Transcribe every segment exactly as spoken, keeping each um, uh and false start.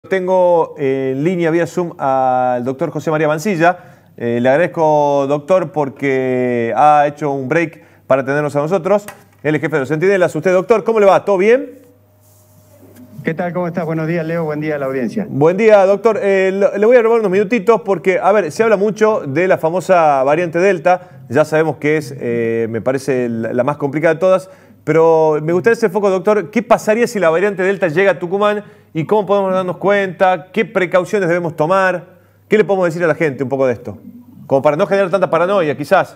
Tengo eh, en línea vía Zoom al doctor José María Mancilla. Eh, le agradezco, doctor, porque ha hecho un break para atendernos a nosotros. Él es jefe de los Centinelas. Usted, doctor, ¿cómo le va? ¿Todo bien? ¿Qué tal? ¿Cómo estás? Buenos días, Leo. Buen día a la audiencia. Buen día, doctor. Eh, le voy a robar unos minutitos porque, a ver, se habla mucho de la famosa variante Delta. Ya sabemos que es, eh, me parece, la, la más complicada de todas. Pero me gustaría hacer foco, doctor. ¿Qué pasaría si la variante Delta llega a Tucumán y cómo podemos darnos cuenta? ¿Qué precauciones debemos tomar? ¿Qué le podemos decir a la gente un poco de esto? Como para no generar tanta paranoia, quizás.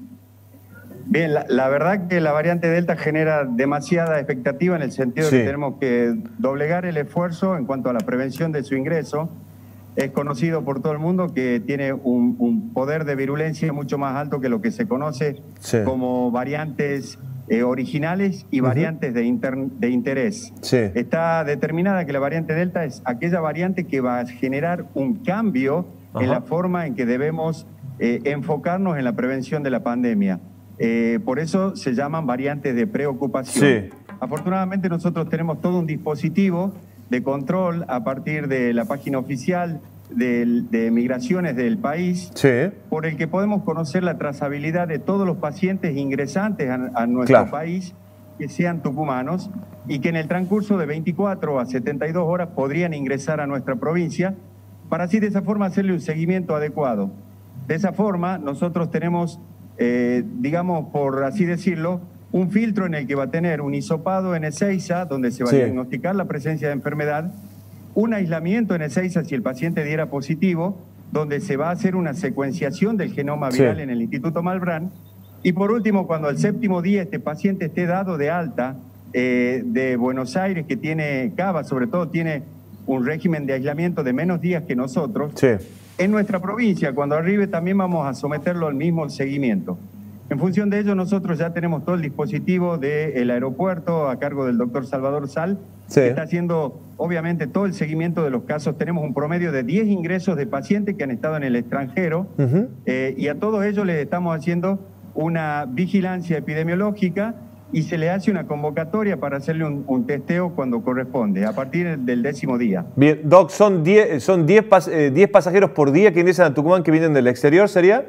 Bien, la, la verdad que la variante Delta genera demasiada expectativa en el sentido Sí. de que tenemos que doblegar el esfuerzo en cuanto a la prevención de su ingreso. Es conocido por todo el mundo que tiene un, un poder de virulencia mucho más alto que lo que se conoce Sí. como variantes eh, originales y Uh-huh. variantes de, inter, de interés. Sí. Está determinada que la variante Delta es aquella variante que va a generar un cambio Ajá. en la forma en que debemos eh, enfocarnos en la prevención de la pandemia. Eh, por eso se llaman variantes de preocupación. Sí. Afortunadamente nosotros tenemos todo un dispositivo de control a partir de la página oficial de, de migraciones del país, Sí. por el que podemos conocer la trazabilidad de todos los pacientes ingresantes a, a nuestro Claro. país que sean tucumanos y que en el transcurso de veinticuatro a setenta y dos horas podrían ingresar a nuestra provincia para así de esa forma hacerle un seguimiento adecuado. De esa forma nosotros tenemos, eh, digamos por así decirlo, un filtro en el que va a tener un hisopado en Ezeiza, donde se va Sí. a diagnosticar la presencia de enfermedad, un aislamiento en Ezeiza si el paciente diera positivo, donde se va a hacer una secuenciación del genoma viral Sí. en el Instituto Malbrán, y por último, cuando al séptimo día este paciente esté dado de alta eh, de Buenos Aires, que tiene Cava, sobre todo tiene un régimen de aislamiento de menos días que nosotros, Sí. en nuestra provincia, cuando arribe, también vamos a someterlo al mismo seguimiento. En función de ello, nosotros ya tenemos todo el dispositivo del aeropuerto a cargo del doctor Salvador Sal, Sí. que está haciendo, obviamente, todo el seguimiento de los casos. Tenemos un promedio de diez ingresos de pacientes que han estado en el extranjero, Uh-huh. eh, y a todos ellos les estamos haciendo una vigilancia epidemiológica y se le hace una convocatoria para hacerle un, un testeo cuando corresponde, a partir del décimo día. Bien, Doc, ¿son diez son diez pas, eh, diez pasajeros por día que ingresan a Tucumán que vienen del exterior, sería?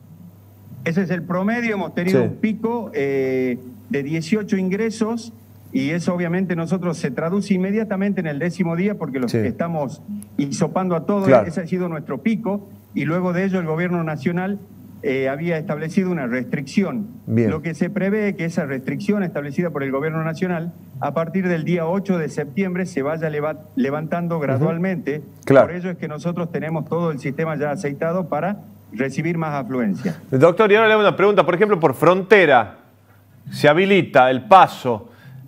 Ese es el promedio, hemos tenido Sí. un pico eh, de dieciocho ingresos y eso obviamente nosotros se traduce inmediatamente en el décimo día porque los Sí. estamos hisopando a todos, Claro. ese ha sido nuestro pico y luego de ello el gobierno nacional eh, había establecido una restricción. Bien. Lo que se prevé es que esa restricción establecida por el gobierno nacional a partir del día ocho de septiembre se vaya leva levantando gradualmente. Claro. Por ello es que nosotros tenemos todo el sistema ya aceitado para recibir más afluencia. Doctor, y ahora le hago una pregunta. Por ejemplo, por frontera, se habilita el paso,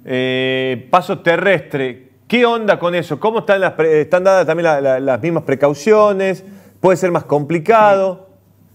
eh, paso terrestre. ¿Qué onda con eso? ¿Cómo están, las pre- están dadas también la- la- las mismas precauciones? ¿Puede ser más complicado?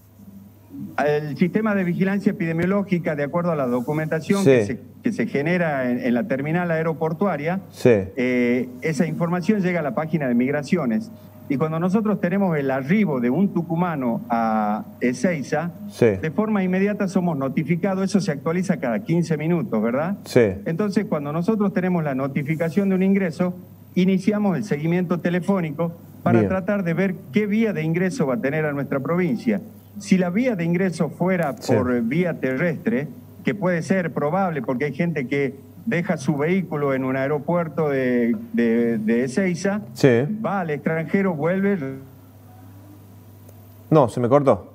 El sistema de vigilancia epidemiológica, de acuerdo a la documentación Sí. que, se, que se genera en, en la terminal aeroportuaria, Sí. eh, esa información llega a la página de migraciones. Y cuando nosotros tenemos el arribo de un tucumano a Ezeiza, Sí. de forma inmediata somos notificados, eso se actualiza cada quince minutos, ¿verdad? Sí. Entonces, cuando nosotros tenemos la notificación de un ingreso, iniciamos el seguimiento telefónico para Bien. tratar de ver qué vía de ingreso va a tener a nuestra provincia. Si la vía de ingreso fuera Sí. por vía terrestre, que puede ser probable porque hay gente que deja su vehículo en un aeropuerto de, de, de Ezeiza, Sí. va al extranjero, vuelve, No, se me cortó.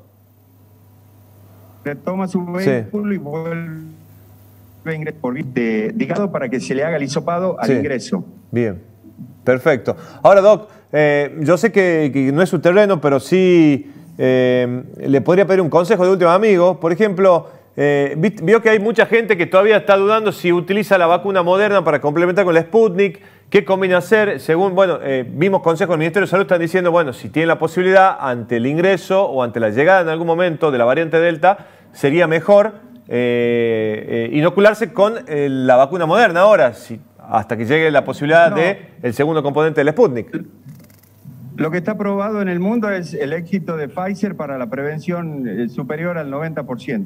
retoma su vehículo y vuelve a ingresar por vía de, digamos, para que se le haga el hisopado al Sí. ingreso. Bien, perfecto. Ahora, Doc, eh, yo sé que, que no es su terreno, pero sí eh, le podría pedir un consejo de último amigo. Por ejemplo, eh, vi- vio que hay mucha gente que todavía está dudando si utiliza la vacuna Moderna para complementar con la Sputnik. ¿Qué conviene hacer? Según, bueno, eh, vimos consejos del Ministerio de Salud, están diciendo, bueno, si tienen la posibilidad, ante el ingreso o ante la llegada en algún momento de la variante Delta, sería mejor eh, eh, inocularse con eh, la vacuna Moderna ahora, si, hasta que llegue la posibilidad No. de el segundo componente del Sputnik. Lo que está probado en el mundo es el éxito de Pfizer para la prevención eh, superior al noventa por ciento.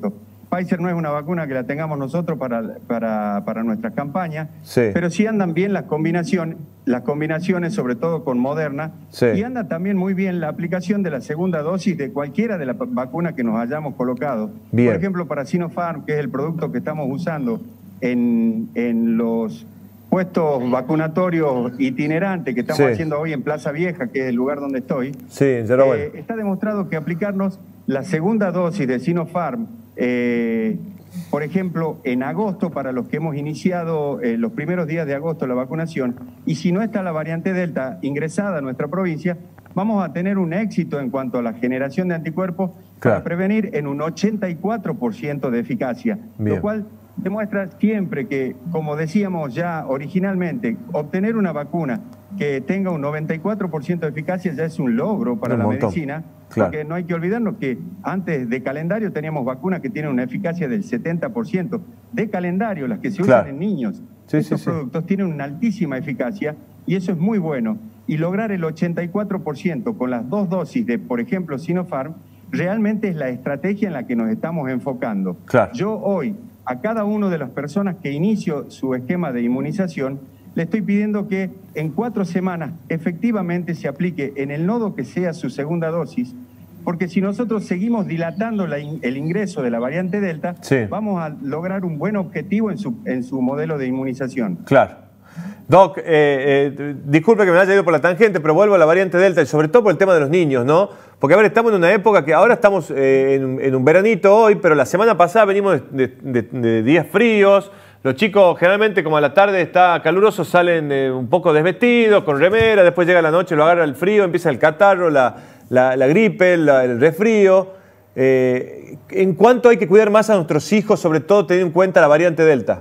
Pfizer no es una vacuna que la tengamos nosotros para, para, para nuestras campañas, sí. pero sí andan bien las combinaciones, las combinaciones, sobre todo con Moderna, sí. y anda también muy bien la aplicación de la segunda dosis de cualquiera de las vacunas que nos hayamos colocado. Bien. Por ejemplo, para Sinopharm, que es el producto que estamos usando en, en los puestos vacunatorios itinerantes que estamos sí. haciendo hoy en Plaza Vieja, que es el lugar donde estoy, sí, eh, está demostrado que aplicarnos la segunda dosis de Sinopharm, eh, por ejemplo, en agosto, para los que hemos iniciado eh, los primeros días de agosto la vacunación, y si no está la variante Delta ingresada a nuestra provincia, vamos a tener un éxito en cuanto a la generación de anticuerpos claro. para prevenir en un ochenta y cuatro por ciento de eficacia, Bien. lo cual demuestra siempre que, como decíamos ya originalmente, obtener una vacuna que tenga un noventa y cuatro por ciento de eficacia ya es un logro para un la montón. medicina, Claro. porque no hay que olvidarnos que antes de calendario teníamos vacunas que tienen una eficacia del setenta por ciento. De calendario, las que se claro. usan en niños, sí, estos sí, productos sí. tienen una altísima eficacia y eso es muy bueno. Y lograr el ochenta y cuatro por ciento con las dos dosis de, por ejemplo, Sinopharm, realmente es la estrategia en la que nos estamos enfocando. Claro. Yo hoy, a cada una de las personas que inicio su esquema de inmunización, le estoy pidiendo que en cuatro semanas efectivamente se aplique en el nodo que sea su segunda dosis, porque si nosotros seguimos dilatando la in, el ingreso de la variante Delta, sí. vamos a lograr un buen objetivo en su, en su modelo de inmunización. Claro. Doc, eh, eh, disculpe que me haya ido por la tangente, pero vuelvo a la variante Delta y sobre todo por el tema de los niños, ¿no? Porque, a ver, estamos en una época que ahora estamos eh, en, en un veranito hoy, pero la semana pasada venimos de, de, de días fríos. Los chicos generalmente como a la tarde está caluroso salen eh, un poco desvestidos, con remera, después llega la noche, lo agarra el frío, empieza el catarro, la, la, la gripe, la, el resfrío. Eh, ¿En cuánto hay que cuidar más a nuestros hijos, sobre todo teniendo en cuenta la variante Delta?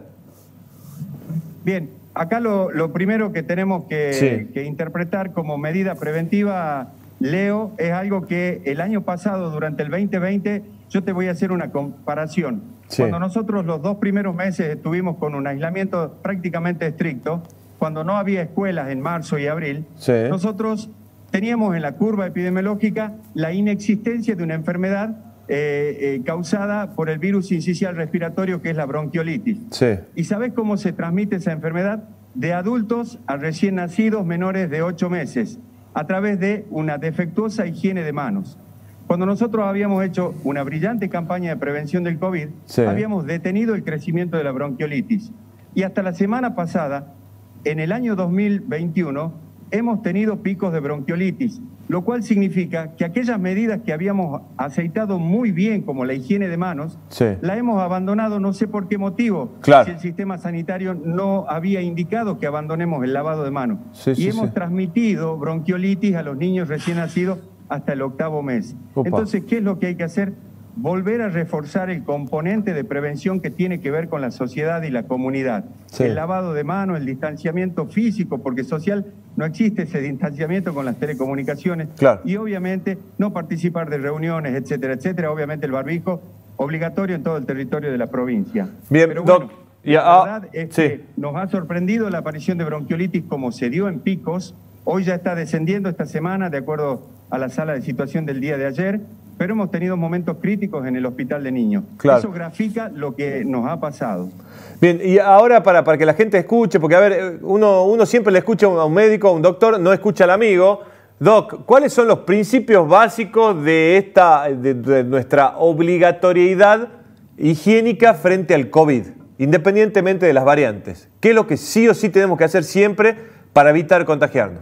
Bien, acá lo, lo primero que tenemos que, sí. que interpretar como medida preventiva, Leo, es algo que el año pasado, durante el veinte veinte, yo te voy a hacer una comparación. Sí. Cuando nosotros los dos primeros meses estuvimos con un aislamiento prácticamente estricto, cuando no había escuelas en marzo y abril, sí. nosotros teníamos en la curva epidemiológica la inexistencia de una enfermedad eh, eh, causada por el virus sincicial respiratorio, que es la bronquiolitis. Sí. ¿Y sabés cómo se transmite esa enfermedad? De adultos a recién nacidos menores de ocho meses, a través de una defectuosa higiene de manos. Cuando nosotros habíamos hecho una brillante campaña de prevención del COVID, sí. habíamos detenido el crecimiento de la bronquiolitis. Y hasta la semana pasada, en el año dos mil veintiuno, hemos tenido picos de bronquiolitis, lo cual significa que aquellas medidas que habíamos aceitado muy bien, como la higiene de manos, sí. la hemos abandonado no sé por qué motivo, claro. si el sistema sanitario no había indicado que abandonemos el lavado de manos. Sí, y sí, hemos sí. transmitido bronquiolitis a los niños recién nacidos hasta el octavo mes. Opa. Entonces, ¿qué es lo que hay que hacer? Volver a reforzar el componente de prevención que tiene que ver con la sociedad y la comunidad. Sí. El lavado de manos, el distanciamiento físico, porque social no existe ese distanciamiento con las telecomunicaciones. Claro. Y obviamente no participar de reuniones, etcétera, etcétera. Obviamente el barbijo obligatorio en todo el territorio de la provincia. Bien, Pero bueno, Doc, la ah, verdad es sí. que nos ha sorprendido la aparición de bronquiolitis como se dio en picos. Hoy ya está descendiendo esta semana, de acuerdo a la sala de situación del día de ayer, pero hemos tenido momentos críticos en el hospital de niños. Claro. Eso grafica lo que nos ha pasado. Bien, y ahora para, para que la gente escuche, porque a ver, uno, uno siempre le escucha a un médico, a un doctor, no escucha al amigo. Doc, ¿cuáles son los principios básicos de, esta, de, de nuestra obligatoriedad higiénica frente al COVID, independientemente de las variantes? ¿Qué es lo que sí o sí tenemos que hacer siempre para evitar contagiarnos?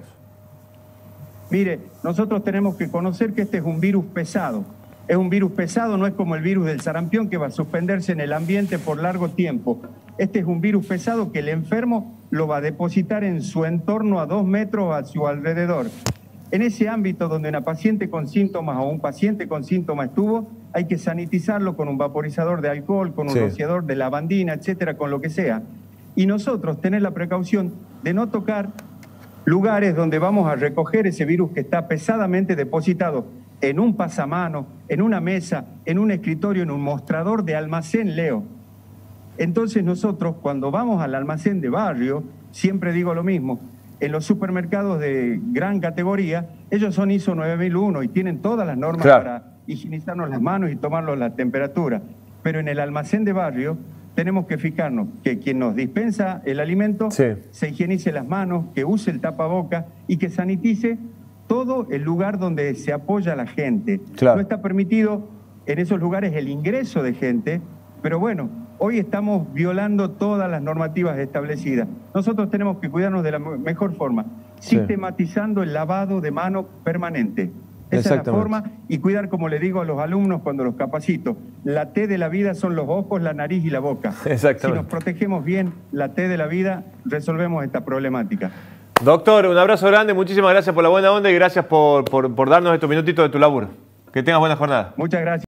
Mire, nosotros tenemos que conocer que este es un virus pesado. Es un virus pesado, no es como el virus del sarampión que va a suspenderse en el ambiente por largo tiempo. Este es un virus pesado que el enfermo lo va a depositar en su entorno a dos metros a su alrededor. En ese ámbito donde una paciente con síntomas o un paciente con síntomas estuvo, hay que sanitizarlo con un vaporizador de alcohol, con un sí. rociador de lavandina, etcétera, con lo que sea. Y nosotros tener la precaución de no tocar lugares donde vamos a recoger ese virus que está pesadamente depositado en un pasamano, en una mesa, en un escritorio, en un mostrador de almacén, Leo. Entonces nosotros, cuando vamos al almacén de barrio, siempre digo lo mismo, en los supermercados de gran categoría, ellos son ISO nueve mil uno y tienen todas las normas claro. para higienizarnos las manos y tomarnos la temperatura. pero en el almacén de barrio tenemos que fijarnos que quien nos dispensa el alimento sí. se higienice las manos, que use el tapaboca y que sanitice todo el lugar donde se apoya la gente. Claro. No está permitido en esos lugares el ingreso de gente, pero bueno, hoy estamos violando todas las normativas establecidas. Nosotros tenemos que cuidarnos de la mejor forma, sí. sistematizando el lavado de manos permanente. Esa es la forma, y cuidar, como le digo a los alumnos cuando los capacito, la T de la vida son los ojos, la nariz y la boca. Exactamente. Si nos protegemos bien la T de la vida, resolvemos esta problemática. Doctor, un abrazo grande, muchísimas gracias por la buena onda y gracias por, por, por darnos estos minutitos de tu laburo. Que tengas buena jornada. Muchas gracias.